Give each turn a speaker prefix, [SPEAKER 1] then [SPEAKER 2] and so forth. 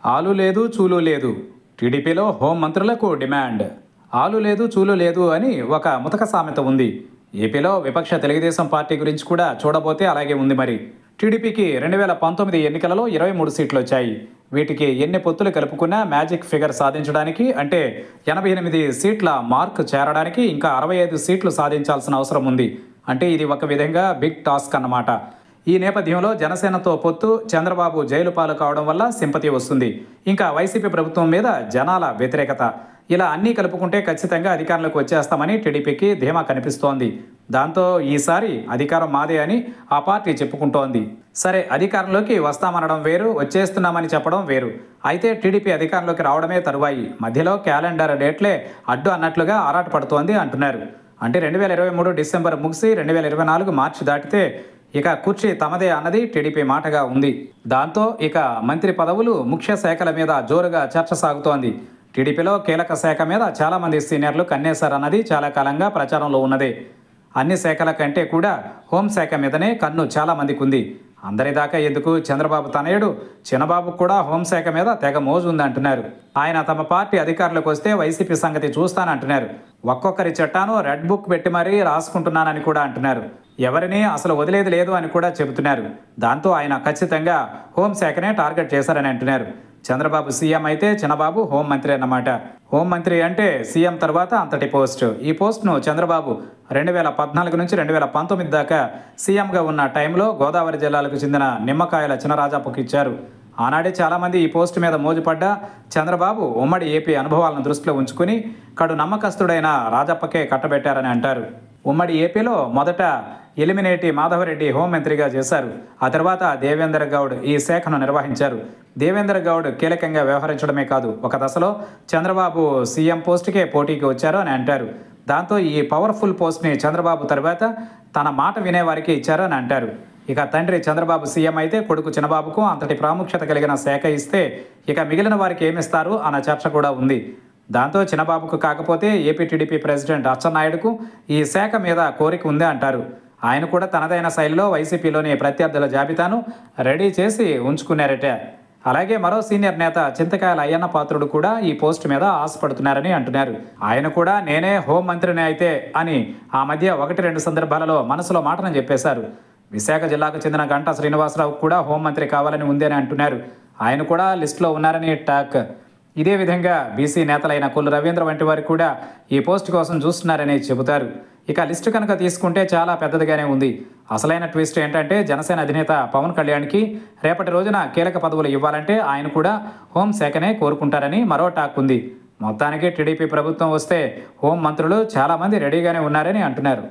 [SPEAKER 1] ఆలు లేదు చూలు లేదు. టీడీపీలో హోం మంత్రులకు డిమాండ్. ఆలు లేదు చూలు లేదు అని ఒక ముతక సామెత ఉంది. ఏపీలో విపక్ష తెలుగుదేశం పార్టీ గురించి కూడా చూడబోతే అలాగే ఉంది మరి. టీడీపీకి 2019 ఎన్నికలలో 23 సీట్లు వచ్చాయి. వీటికి ఎన్ని పొత్తులు కలుపుకున్నా మ్యాజిక్ ఫిగర్ సాధించడానికి, అంటే 88 సీట్ల మార్క్ చేరడానికి ఇంకా 65 సీట్లు సాధించాల్సిన అవసరం ఉంది. అంటే ఇది ఒక విధంగా బిగ్ టాస్క్ అన్నమాట. ఈ నేపథ్యంలో జనసేనతో పొత్తు, చంద్రబాబు జైలు పాలు కావడం వల్ల సింపతి వస్తుంది. ఇంకా వైసీపీ ప్రభుత్వం మీద జనాల వ్యతిరేకత. ఇలా అన్నీ కలుపుకుంటే ఖచ్చితంగా అధికారంలోకి వచ్చేస్తామని టీడీపీకి ధీమా కనిపిస్తోంది. దాంతో ఈసారి అధికారం మాదే అని ఆ పార్టీ చెప్పుకుంటోంది. సరే, అధికారంలోకి వస్తామనడం వేరు, వచ్చేస్తున్నామని చెప్పడం వేరు. అయితే టీడీపీ అధికారంలోకి రావడమే తరువాయి. మధ్యలో క్యాలెండర్ డేట్లే అడ్డు అన్నట్లుగా ఆరాటపడుతోంది అంటున్నారు. అంటే 2023 డిసెంబర్ ముగిసి 2024 మార్చి దాటితే ఇక కుర్చీ తమదే అన్నది టీడీపీ మాటగా ఉంది. దాంతో ఇక మంత్రి పదవులు, ముఖ్య శాఖల మీద జోరుగా చర్చ సాగుతోంది. టీడీపీలో కీలక శాఖ మీద చాలామంది సీనియర్లు కన్నేశారన్నది చాలా కాలంగా ప్రచారంలో ఉన్నదే. అన్ని శాఖల కంటే కూడా హోంశాఖ మీదనే కన్ను చాలామందికి ఉంది. అందరిదాకా ఎందుకు, చంద్రబాబు తనయుడు చినబాబు కూడా హోంశాఖ మీద తెగ మోజు ఉందంటున్నారు. ఆయన తమ పార్టీ అధికారులకు వస్తే వైసీపీ సంగతి చూస్తానంటున్నారు. ఒక్కొక్కరి చట్టాను రెడ్ బుక్ పెట్టి మరీ రాసుకుంటున్నానని కూడా అంటున్నారు. ఎవరిని అసలు వదిలేది లేదు అని కూడా చెబుతున్నారు. దాంతో ఆయన ఖచ్చితంగా హోంశాఖనే టార్గెట్ చేశారని అంటున్నారు. చంద్రబాబు సీఎం అయితే చినబాబు హోంమంత్రి అన్నమాట. హోంమంత్రి అంటే సీఎం తర్వాత అంతటి పోస్టు. ఈ పోస్టును చంద్రబాబు 2014 నుంచి 2019 దాకా సీఎంగా ఉన్న టైంలో గోదావరి జిల్లాలకు చెందిన నిమ్మకాయల చినరాజప్పకు ఇచ్చారు. ఆనాడే చాలామంది ఈ పోస్టు మీద మోజుపడ్డా చంద్రబాబు ఉమ్మడి ఏపీ అనుభవాలను దృష్టిలో ఉంచుకుని కడు నమ్మకస్తుడైన రాజప్పకే కట్టబెట్టారని అంటారు. ఉమ్మడి ఏపీలో మొదట ఎలిమినేటి మాధవరెడ్డి హోంమంత్రిగా చేశారు. ఆ తర్వాత దేవేందర్ గౌడ్ ఈ శాఖను నిర్వహించారు. దేవేందర్ గౌడ్ కీలకంగా వ్యవహరించడమే కాదు, ఒక దశలో చంద్రబాబు సీఎం పోస్టుకే పోటీకి వచ్చారు అని అంటారు. దాంతో ఈ పవర్ఫుల్ పోస్ట్ని చంద్రబాబు తర్వాత తన మాట వినేవారికి ఇచ్చారు అని అంటారు. ఇక తండ్రి చంద్రబాబు సీఎం అయితే కొడుకు చినబాబుకు అంతటి ప్రాముఖ్యత కలిగిన శాఖ ఇస్తే ఇక మిగిలిన వారికి ఏమిస్తారు అన్న చర్చ కూడా ఉంది. దాంతో చినబాబుకు కాకపోతే ఏపీ టీడీపీ ప్రెసిడెంట్ అచ్చెన్నాయుడుకు ఈ శాఖ మీద కోరిక ఉంది అంటారు. ఆయన కూడా తనదైన శైలిలో వైసీపీలోని ప్రత్యర్థుల జాబితాను రెడీ చేసి ఉంచుకున్నారట. అలాగే మరో సీనియర్ నేత చింతకాయల అయ్యన్న పాత్రుడు కూడా ఈ పోస్టు మీద ఆశపడుతున్నారని అంటున్నారు. ఆయన కూడా నేనే హోంమంత్రిని అయితే అని ఆ మధ్య 1-2 సందర్భాలలో మనసులో మాటను చెప్పేశారు. విశాఖ జిల్లాకు చెందిన గంటా శ్రీనివాసరావు కూడా హోంమంత్రి కావాలని ఉందని అంటున్నారు. ఆయన కూడా లిస్టులో ఉన్నారని టాక్. ఇదే విధంగా బీసీ నేతలైన కొల్లు రవీంద్ర వంటి వారు కూడా ఈ పోస్టు కోసం చూస్తున్నారని చెబుతారు. ఇక లిస్టు కనుక తీసుకుంటే చాలా పెద్దదిగానే ఉంది. అసలైన ట్విస్ట్ ఏంటంటే జనసేన అధినేత పవన్ కళ్యాణ్కి రేపటి రోజున కీలక పదవులు ఇవ్వాలంటే ఆయన కూడా హోంశాఖనే కోరుకుంటారని మరో టాక్ ఉంది. మొత్తానికి టీడీపీ ప్రభుత్వం వస్తే హోం మంత్రులు చాలామంది రెడీగానే ఉన్నారని అంటున్నారు.